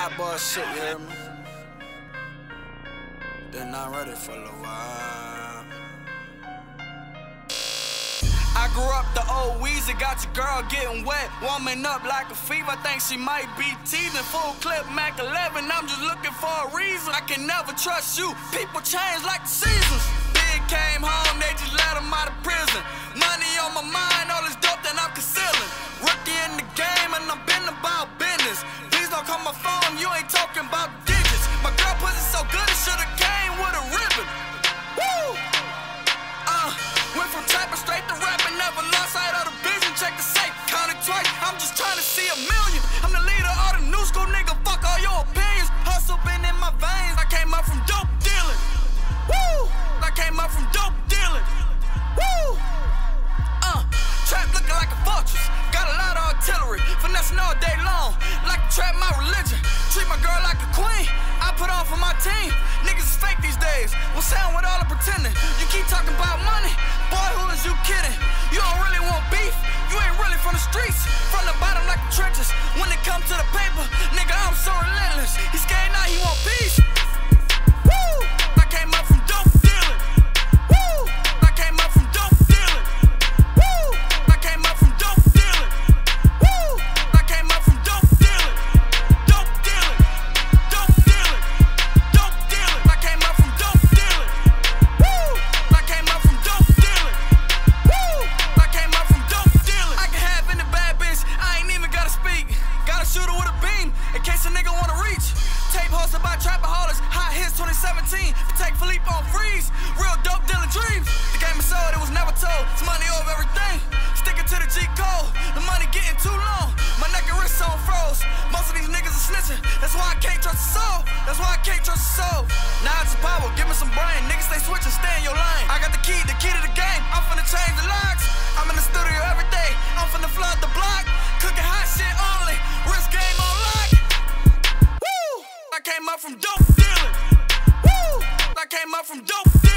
hot boy shit, you hear me? They're not ready for a while. I grew up the old Weezy, got your girl getting wet, warming up like a fever. Think she might be teasing. Full clip Mac 11, I'm just looking for a reason. I can never trust you, people change like the seasons. Big came home, they just let him out of prison. Money on my mind, all this dope that I'm concealing. Rookie in the game and I'm been about business. Please don't call my phone, you ain't talking about digits. My girl pussy so good, it should've came with a ribbon. Woo! Went from typing straight to rapping, never lost sight of the vision. Check the safe, count it twice, I'm just trying to see a million. I'm the leader of the new school, nigga, fuck all your opinions. Hustle been in my veins, I came up from dope dealing. Woo! I came up from dope dealing. Woo! Trap looking like a fortress, got a lot of artillery, finessing all day long, like to trap my religion. Treat my girl like a queen, I put on for my team. Niggas is fake these days, what's sound with all the pretending? You keep talking about money, boy, who is you kidding? You don't really want beef, you ain't really from the streets, from the bottom like the trenches. When it comes to the paper, nigga, I'm so relentless. He scared now, he want peace. Woo! I came up from dope dealing. Woo! I came up from dope dealing. Woo! I came up from dope dealing. Woo! I came up from dope dealing. Dope dealing. Dope dealing. Dope dealing. I came up from dope dealing. Woo! I came up from dope dealing. Woo! I came up from dope dealing. I can have any bad bitch, I ain't even gotta speak. Gotta shoot her with a beam in case a nigga wanna reach. Tape hosted by Trapaholics, hot hits 2017. Take Philippe on freeze, real dope dealing dreams. The game is sold, it was never told. It's money over everything. Sticking to the G code, the money getting too long. My neck and wrist on froze. Most of these niggas are snitching. That's why I can't trust a soul. That's why I can't trust a soul. Knowledge is power, give me some brain. Niggas stay switching, stay in your lane. I got the key to the game. I'm finna change the locks. I'm in the studio every day. I'm finna flood the block. Cooking hot shit only. Wrist game on lock. Woo! I came up from dope dealing. Woo! I came up from dope dealing.